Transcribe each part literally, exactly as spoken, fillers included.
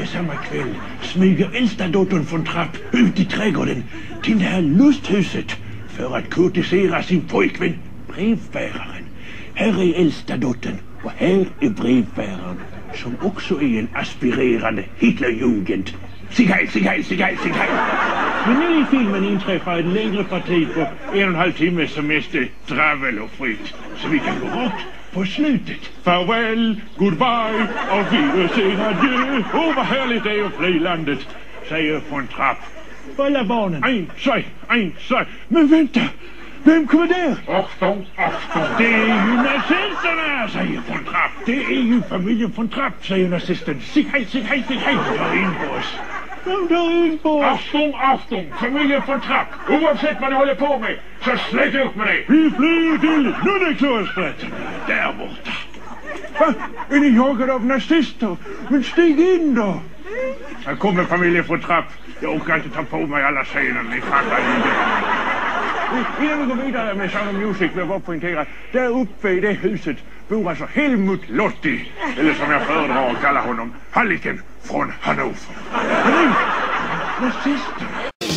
samma kväll smyger äldsta dottern från trapp ut i trädgården till det här lusthuset för att kurtisera sin pojkvän, brevbäraren. Här är äldsta dottern och här är brevbäraren som också är en aspirerande Hitlerjugend. Sig hej, sig hej, sig hej, sig hej. Men nu i filmen inträffar ett längre parti på en och en halv timme som mest är travel och fritt. Så vi kan gå rakt på slutet. Farväl, goodbye, auf Wiedersehen, adjö. Åh, vad härligt det är att fly landet, säger från trapp. Alla barnen. Ein, zwei, ein, zwei. Men vänta, vem kommer där? Achtung, achtung. Det är ju nazisterna, säger från trapp. Det är ju familjen från trapp, säger nazisten. Sig hej, sig hej, sig hej. De tar in på oss. De tar in på oss. Achtung, achtung. Familjen från trapp. Oavsett vad ni håller på med, så släck upp med det. Vi flyr till Nunneklostret. Där borta. Va? Är ni jagade av nazister? Men stig in då. Här kommer familjen från trapp. Jag orkar inte ta på mig alla scener. Ni fattar inte. Innan vi går vidare med Sound of Music vill jag bara poängtera att där uppe i det huset bor alltså Helmut Lotti, eller som jag föredrar att kalla honom, Halliken från Hannover. Men nu, nazisterna.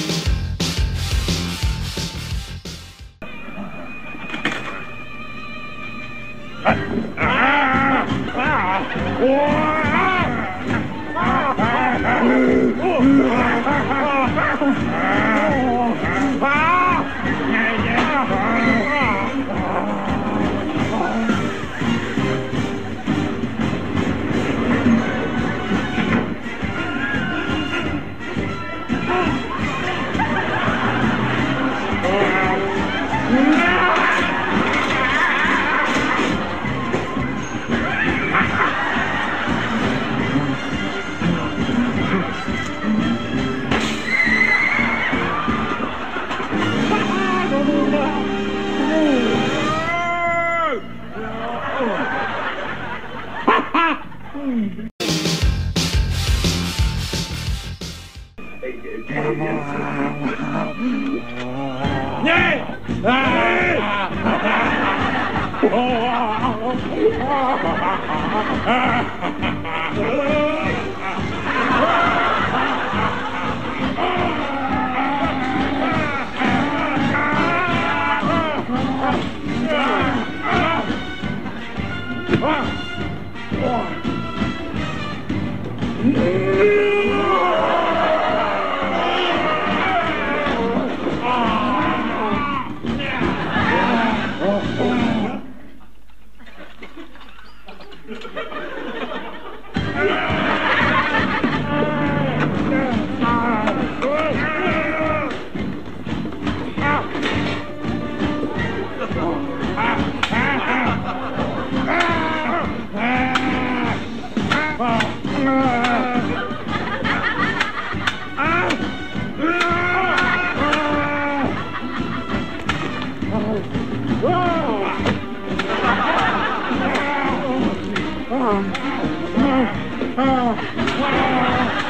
Nej! Nej!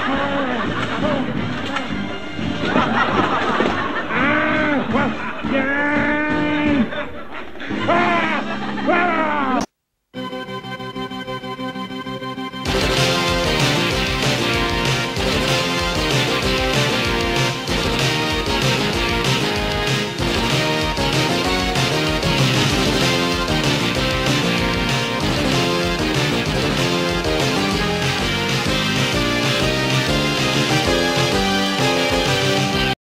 Yeah!